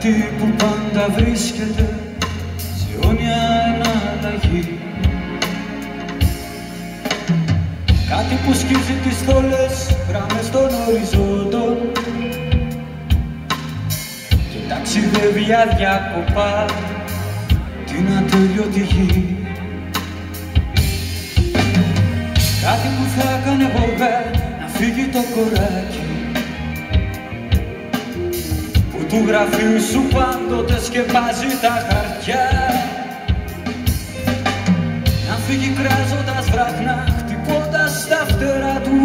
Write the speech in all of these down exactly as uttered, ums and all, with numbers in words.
Κάτι που πάντα βρίσκεται σε αιώνια εναλλαγή. Κάτι που σκίζει τις θόλες γραμμές των οριζόντων και ταξιδεύει αδιάκοπα την ατελειώτη γη. Κάτι που θα έκανε γοργά να φύγει το κοράκι που του γραφείου σου πάντοτε σκεπάζει τα χαρτιά, να φύγει κράζοντας βράχνα, χτυπώντας τα φτερά του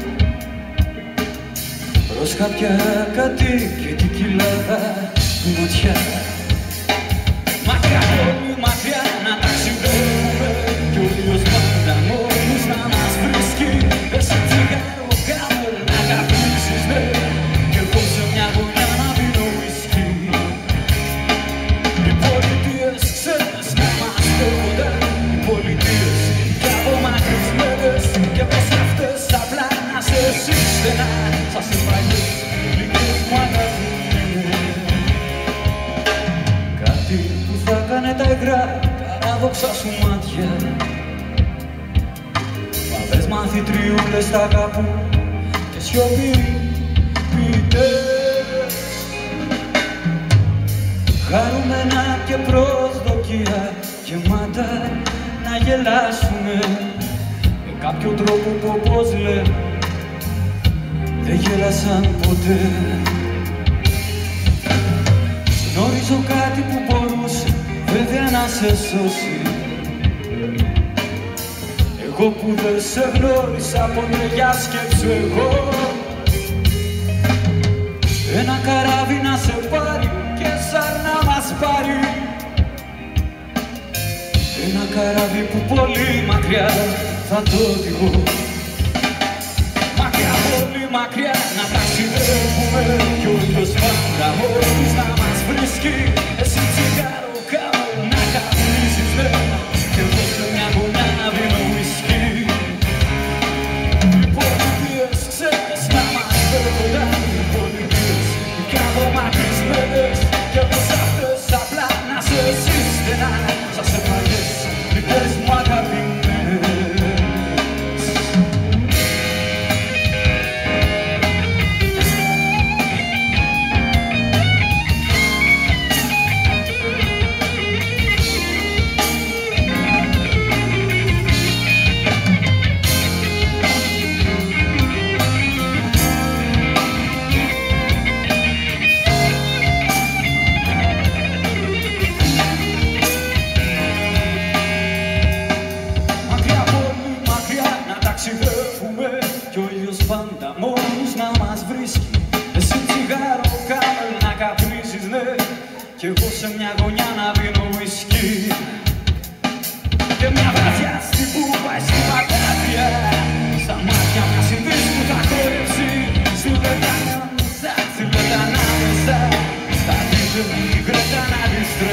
προς κάποια κατοίκητη κοιλάδα ματιά. Μακριά, πολύ μακριά να ταξιδεύουμε κι ο ήλιος πάντα μόνος να μας βρίσκει. Εσύ τσιγάρο κάμερ να καπνίσεις, ναι, κι εγώ σε μια γωνιά να πίνω ουίσκι. Οι πολιτείες ξέρεις να είμαστε κοντά, οι πολιτείες κι απομακρυσμένες και πως αυτές απλά να σε εσείς στενά σαν σε παλιές γλυκές μου αγαπημένες. Κάτι που θα κάνε τα υγρά παράδοξα σου μάτια, παπές μαθητριούλες θα αγαπούν και σιωπή ποιητές, χαρούμενα και προσδοκία γεμάτα να γελάσουνε με κάποιο τρόπο που όπως λένε δεν γέλασαν ποτέ. Γνωρίζω κάτι που μπορούσε βέβαια να σε σώσει, εγώ που δεν σε γνώρισα ποτέ, για σκέψου εγώ. Ένα καράβι να σε πάρει και σαν να μας πάρει, ένα καράβι που πολύ μακριά θα το οδηγώ. Μακριά, πολύ μακριά να ταξιδεύουμε κι ο ήλιος πάντα μόλις να μας βρίσκει. Εσύ τσιγάρο κάμερ να καπνίσεις, ναι, κι εγώ σε μια γωνιά να πίνω ουίσκι. Οι πολιτείες ξέρεις να είμαστε κοντά, οι πολιτείες κι απομακρυσμένες και πως αυτές απλά να σε εσείς στενά σαν σε παλιές γλυκές μου αγαπημένες. Ταξιδεύουμε κι ο ήλιος πάντα μόνος να μας βρίσκει. Εσύ τσιγάρο κάμερ να καπνίσεις, ναι, κι εγώ σε μια γωνιά να πίνω ουίσκι. Και μια βραδιά στην που πάει στη Βαγδάτια, στα μάτια μια συνδύς που θα χορέψει. Στη Βρετανία θα έρθει Βρετανά μέσα, θα δείτε μου την Κρέτα να τη στρέψει.